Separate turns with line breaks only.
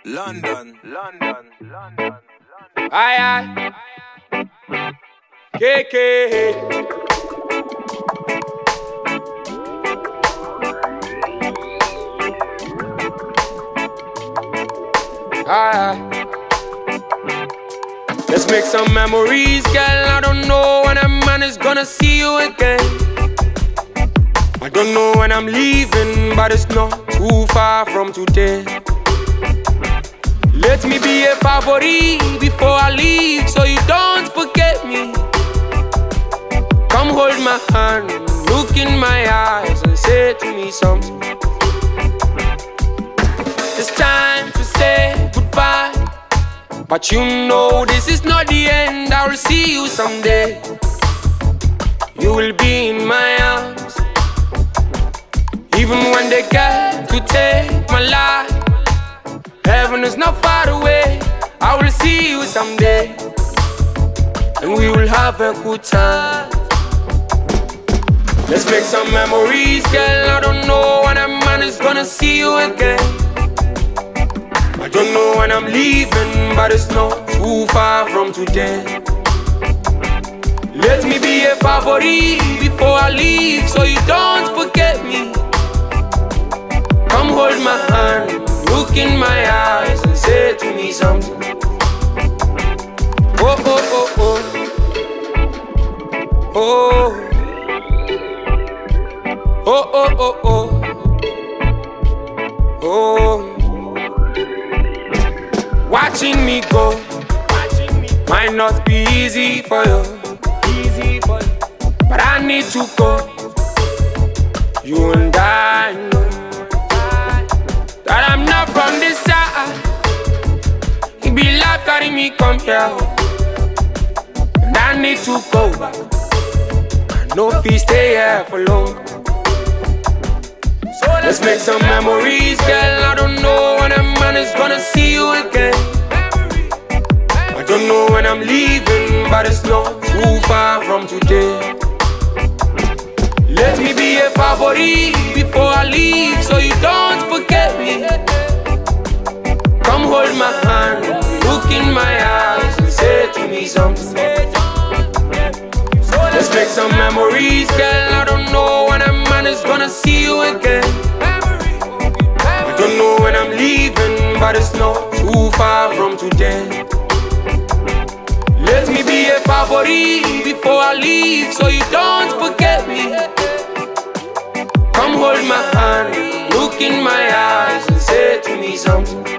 London.
Aye, KK. Aye. Let's make some memories, girl. I don't know when a man is gonna see you again. I don't know when I'm leaving, but it's not too far from today. Let me be a favorite before I leave, so you don't forget me. Come hold my hand, look in my eyes and say to me something. It's time to say goodbye, but you know this is not the end. I will see you someday. You will be in my arms, even when they get to take my life. Heaven is not far away. I will see you someday, and we will have a good time. Let's make some memories, girl. I don't know when a man is gonna see you again. I don't know when I'm leaving, but it's not too far from today. Let me be a favorite before I leave, so you don't forget me. Come hold my hand, look in my eyes and say to me something. Oh, oh, oh, oh. Oh. Oh, oh, oh, oh. Oh. Watching me go might not be easy for you, but I need to go. You and I know that I'm not from this side. It be like carrying me come here, and I need to go back. I know if we stay here for long. So let's make some memories, girl. I don't know when a man is gonna see you again. I don't know when I'm leaving, but it's not too far from today. Let me be a favorite before I leave, so you don't forget me. Come hold my hand, look in my eyes and say to me something. Let's make some memories, girl. I don't know when a man is gonna see you again. I don't know when I'm leaving, but it's not too far from today. Let me be a favorite before I leave, so you don't forget me. Come hold my hand, look in my eyes and say to me something.